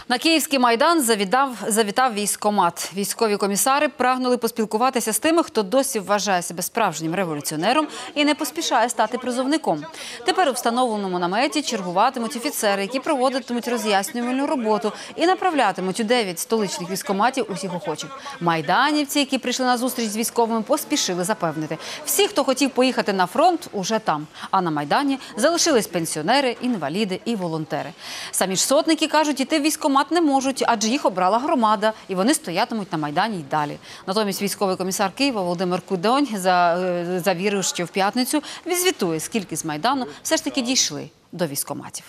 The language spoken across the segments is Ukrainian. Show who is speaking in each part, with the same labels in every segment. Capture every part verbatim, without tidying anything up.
Speaker 1: На Київський Майдан завітав, завітав військкомат. Військові комісари прагнули поспілкуватися з тими, хто досі вважає себе справжнім революціонером і не поспішає стати призовником. Тепер у встановленому наметі чергуватимуть офіцери, які проводитимуть роз'яснювальну роботу і направлятимуть у дев'ять столичних військкоматів усіх охочих. Майданівці, які прийшли на зустріч з військовими, поспішили запевнити. Всі, хто хотів поїхати на фронт, уже там. А на Майдані залишились пенсіонери, інваліди і волонтери. Самі ж сотники кажуть, іти в військкомат не можуть, адже їх обрала громада, і вони стоятимуть на Майдані й далі. Натомість військовий комісар Києва Володимир Кудонь завірив, що в п'ятницю відзвітує, скільки з Майдану все ж таки дійшли до військкоматів.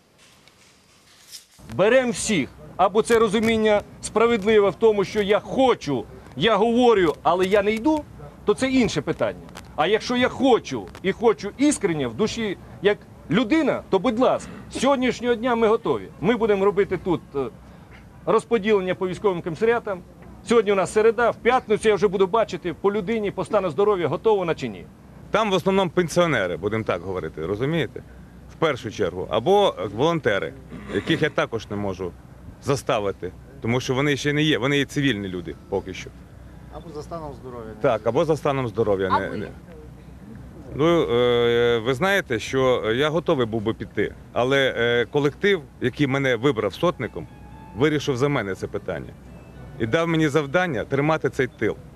Speaker 2: Беремо всіх. Або це розуміння справедливе в тому, що я хочу, я говорю, але я не йду, то це інше питання. А якщо я хочу і хочу іскренне в душі, як людина, то, будь ласка, з сьогоднішнього дня ми готові. Ми будемо робити тут розподілення по військовим комісаріатам. Сьогодні у нас середа, в п'ятницю я вже буду бачити по людині, по стану здоров'я, готова вона чи ні.
Speaker 3: Там в основному пенсіонери, будемо так говорити, розумієте? В першу чергу. Або волонтери, яких я також не можу заставити, тому що вони ще не є, вони є цивільні люди поки що.
Speaker 4: Або за станом здоров'я.
Speaker 3: Так, або за станом здоров'я.
Speaker 1: А
Speaker 3: не,
Speaker 1: ви?
Speaker 3: не. Ну, е, ви знаєте, що я готовий був би піти, але е, колектив, який мене вибрав сотником, вирішив за мене це питання. І дав мені завдання тримати цей тил.